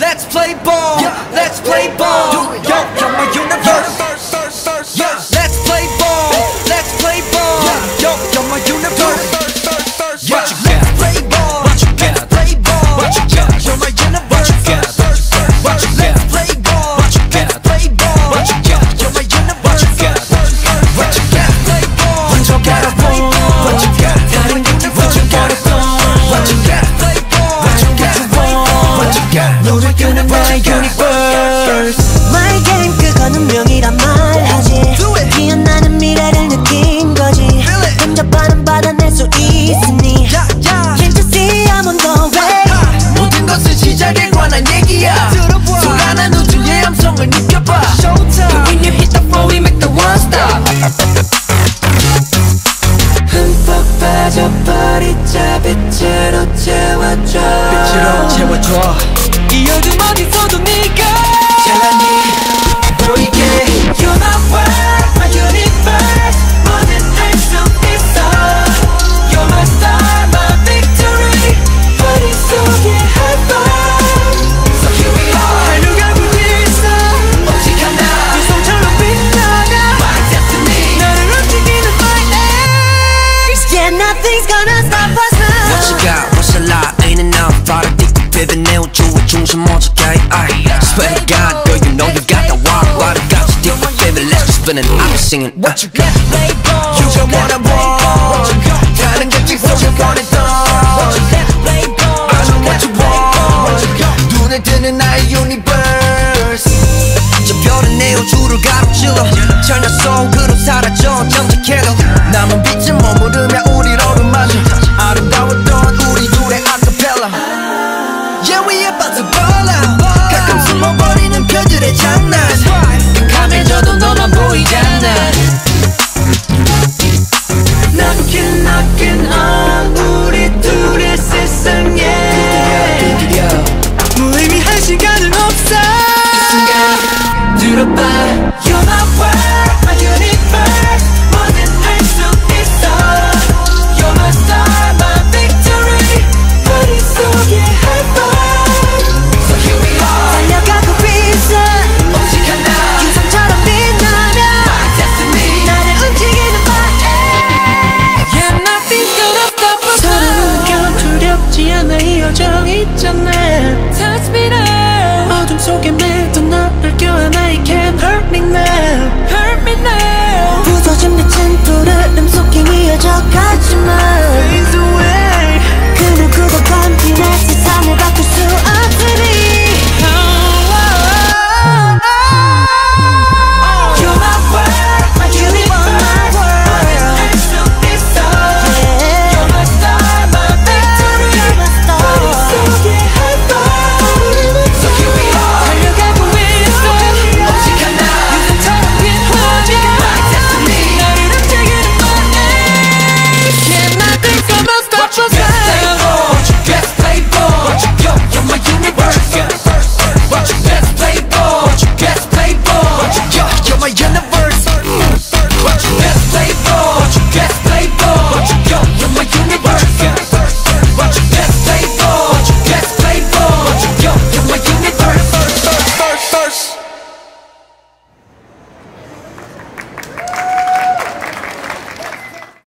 Let's play ball. Let's play ball. Yo, you're my universe. Let's play ball. Let's play ball. Yo, you're my universe. What you got? Let's play ball. What you got? Let's play ball. What you got? You're my universe. What you got? Let's play ball. What you got? Let's play ball. What you got? You're my universe. What you got? What you got? Play ball. What you got? What you got? 다른 universe. What you got? What you got? Play ball. What you got? What you got? 너를 끄는 my universe. My game 그건 운명이란 말하지. 피어나는 미래를 느낀 거지. 혼자만은 받아낼 수 있으니. Can't you see I'm on the way. 모든 것은 시작에 관한 얘기야. 소란한 우주의 함성을 느껴봐. When you hit the floor we make the one stop. 흠뻑 빠져버리자. 빛으로 채워줘. 빛으로 채워줘. 이 어둠 어디서도 네가 찬란히 보이게. You're my world, my universe. 뭐든 할 수 있어. You're my star, my victory. 머릿속에 high five. So here we are. 하루가 부딪혀 오직 하나. 두 손처럼 빛나가 my destiny. 너를 움직이는 my ace. Yeah, nothing's gonna stop us now. What you got? What's a lie? Ain't enough. 발을 딛고 비벼 내 우주의 중심 오직해. Swear to God, girl, you know you got the walk. 발을 같이 딛고 baby, let's just spin it. I'm singing. What you got? You don't wanna walk.